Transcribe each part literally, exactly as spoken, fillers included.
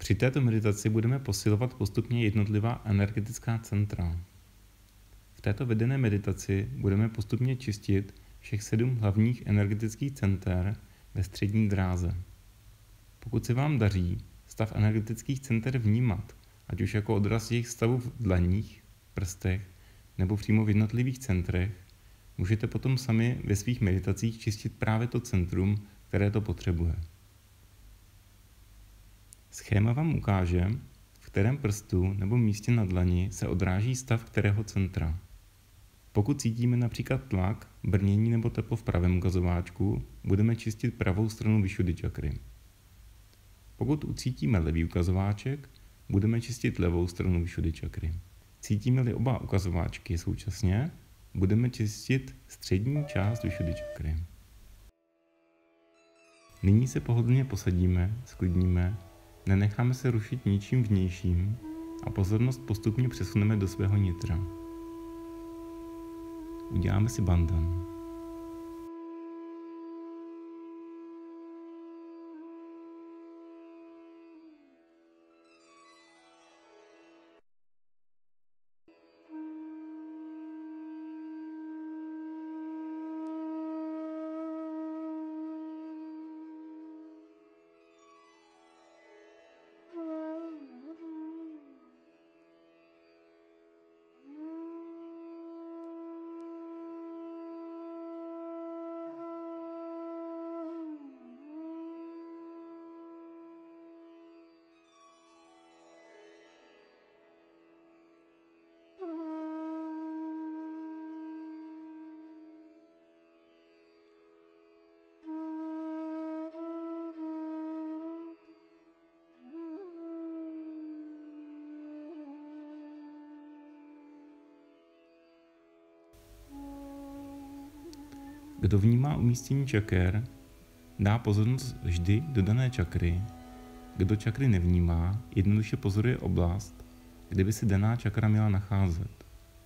Při této meditaci budeme posilovat postupně jednotlivá energetická centra. V této vedené meditaci budeme postupně čistit všech sedm hlavních energetických center ve střední dráze. Pokud se vám daří stav energetických center vnímat, ať už jako odraz jejich stavu v dlaních, prstech nebo přímo v jednotlivých centrech, můžete potom sami ve svých meditacích čistit právě to centrum, které to potřebuje. Schéma vám ukáže, v kterém prstu nebo místě na dlani se odráží stav kterého centra. Pokud cítíme například tlak, brnění nebo teplo v pravém ukazováčku, budeme čistit pravou stranu Vishuddhi čakry. Pokud ucítíme levý ukazováček, budeme čistit levou stranu Vishuddhi čakry. Cítíme-li oba ukazováčky současně, budeme čistit střední část Vishuddhi čakry. Nyní se pohodlně posadíme, sklidníme, nenecháme se rušit ničím vnějším a pozornost postupně přesuneme do svého nitra. Uděláme si bandhan. Kdo vnímá umístění čaker, dá pozornost vždy do dané čakry. Kdo čakry nevnímá, jednoduše pozoruje oblast, kde by se daná čakra měla nacházet.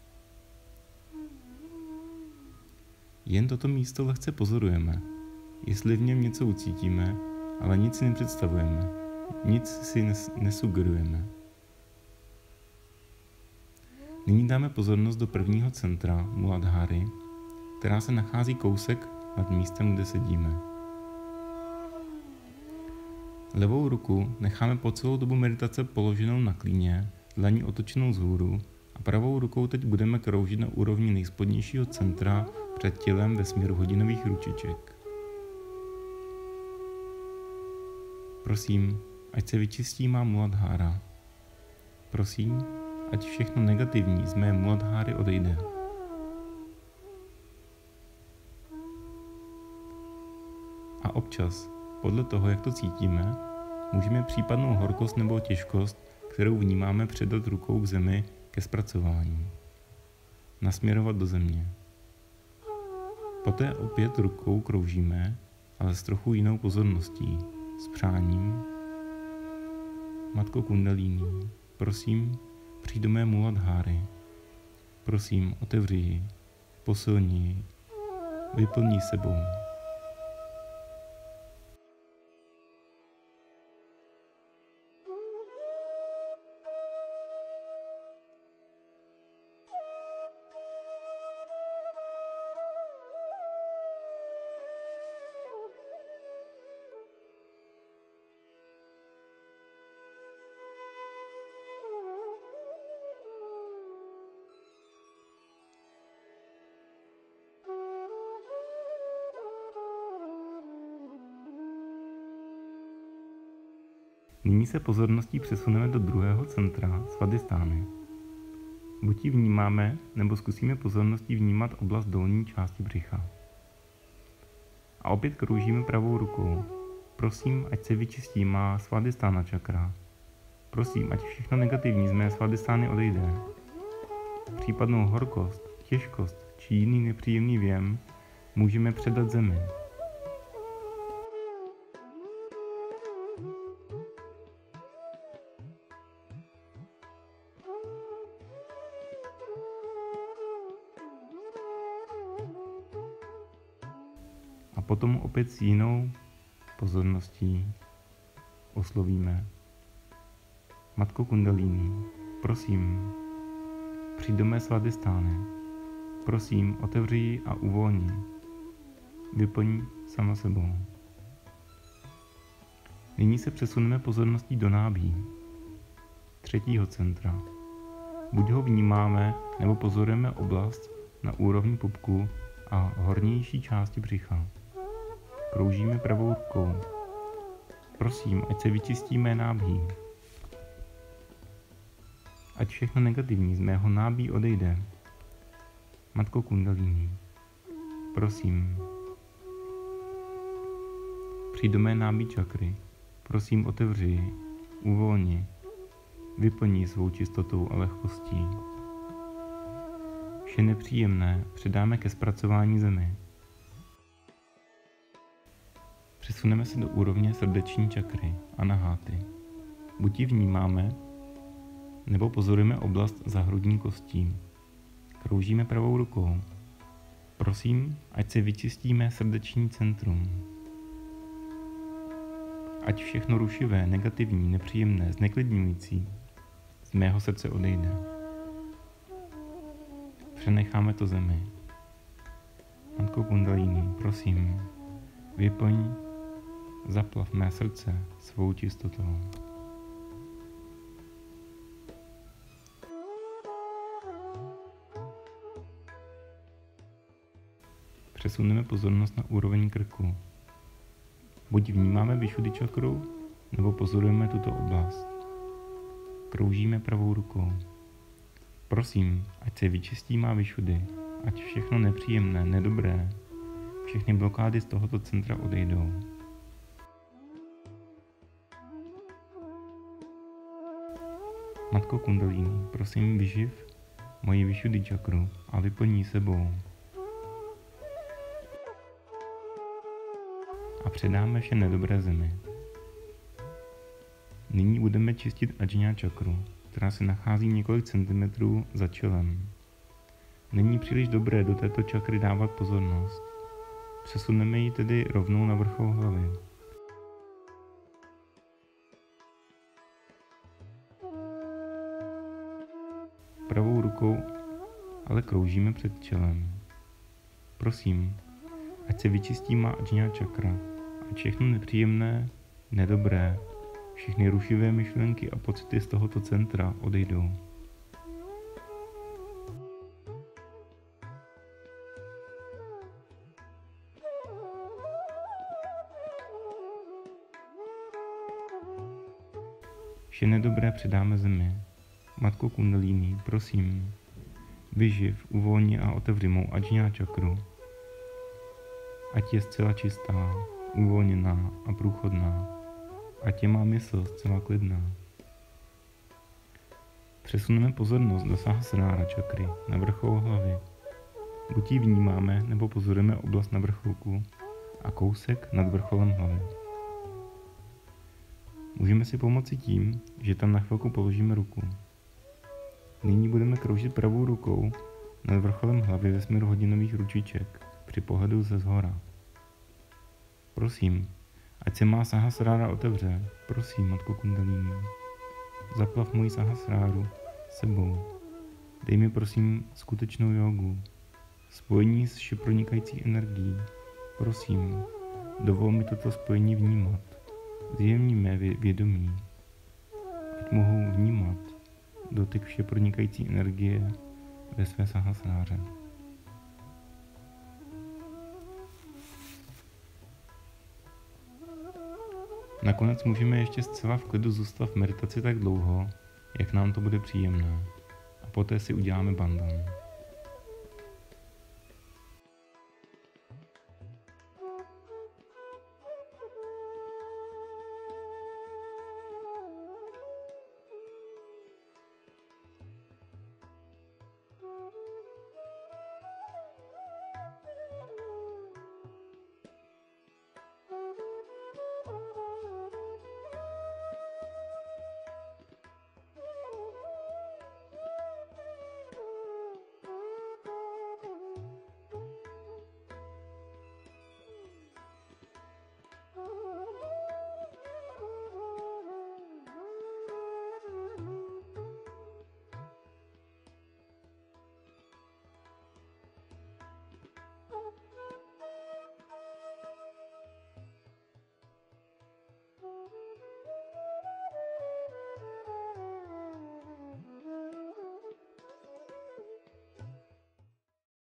Jen toto místo lehce pozorujeme, jestli v něm něco ucítíme, ale nic si nepředstavujeme, nic si nesugerujeme. Nyní dáme pozornost do prvního centra Muladháry, která se nachází kousek nad místem, kde sedíme. Levou ruku necháme po celou dobu meditace položenou na klíně, dlaní otočenou vzhůru a pravou rukou teď budeme kroužit na úrovni nejspodnějšího centra před tělem ve směru hodinových ručiček. Prosím, ať se vyčistí má Muladhára. Prosím, ať všechno negativní z mé Muladháry odejde. A občas, podle toho, jak to cítíme, můžeme případnou horkost nebo těžkost, kterou vnímáme, předat rukou k zemi ke zpracování. Nasměrovat do země. Poté opět rukou kroužíme, ale s trochu jinou pozorností, s přáním. Matko Kundalíní, prosím, přijď do mé Muladháry. Prosím, otevři ji, posilni ji, vyplni sebou. Nyní se pozorností přesuneme do druhého centra Svadhistány. Buď ji vnímáme, nebo zkusíme pozorností vnímat oblast dolní části břicha. A opět kroužíme pravou rukou. Prosím, ať se vyčistí má Svadhistána čakra. Prosím, ať všechno negativní z mé Svadhistány odejde. Případnou horkost, těžkost či jiný nepříjemný věm můžeme předat zemi. A potom opět s jinou pozorností oslovíme Matko Kundalini, prosím, přijď do mé svadhistány. Prosím, otevři ji a uvolni. Vyplň sama sebou. Nyní se přesuneme pozorností do nábí, třetího centra. Buď ho vnímáme, nebo pozorujeme oblast na úrovni pupku a hornější části břicha. Kroužíme pravou rukou. Prosím, ať se vyčistí mé nábí. Ať všechno negativní z mého nábí odejde. Matko Kundalini, prosím, přijď do mé nábí čakry. Prosím, otevři ji, uvolni, vyplní svou čistotou a lehkostí. Vše nepříjemné předáme ke zpracování zemi. Přesuneme se do úrovně srdeční čakry, anaháty. Buď ji vnímáme, nebo pozorujeme oblast za hrudní kostí. Kroužíme pravou rukou. Prosím, ať se vyčistí mé srdeční centrum. Ať všechno rušivé, negativní, nepříjemné, zneklidňující z mého srdce odejde. Přenecháme to zemi. Matko Kundalini, prosím, vyplň, zaplav mé srdce svou čistotou. Přesuneme pozornost na úroveň krku. Buď vnímáme Vishuddhi čakru, nebo pozorujeme tuto oblast. Kroužíme pravou rukou. Prosím, ať se vyčistí má Vishuddhi, ať všechno nepříjemné, nedobré, všechny blokády z tohoto centra odejdou. Matko Kundalini, prosím, vyživ moji Vishuddhi čakru a vyplní sebou. A předáme vše nedobré zemi. Nyní budeme čistit Ajna čakru, která se nachází několik centimetrů za čelem. Není příliš dobré do této čakry dávat pozornost. Přesuneme ji tedy rovnou na vrchol hlavy. Pravou rukou ale kroužíme před čelem. Prosím, ať se vyčistí má Ajna čakra, ať všechno nepříjemné, nedobré, všechny rušivé myšlenky a pocity z tohoto centra odejdou. Vše nedobré předáme zemi. Matko Kundalini, prosím, vyživ, uvolni a otevři mou Ajna čakru. Ať je zcela čistá, uvolněná a průchodná. Ať je má mysl zcela klidná. Přesuneme pozornost do Sahasrára čakry, na vrchol hlavy. Buď ji vnímáme, nebo pozorujeme oblast na vrcholku a kousek nad vrcholem hlavy. Můžeme si pomoci tím, že tam na chvilku položíme ruku. Nyní budeme kroužit pravou rukou nad vrcholem hlavy ve směru hodinových ručiček při pohledu ze zhora. Prosím, ať se má Sahasrára otevře. Prosím, Matko Kundalini, zaplav moji Sahasráru sebou. Dej mi prosím skutečnou jogu, spojení s všepronikající energií. Prosím, dovol mi toto spojení vnímat. Zjemní mé vědomí, ať mohu vnímat dotyk všepronikající energie ve své Sahasráře. Nakonec můžeme ještě zcela v klidu zůstat v meditaci tak dlouho, jak nám to bude příjemné. A poté si uděláme bandhan.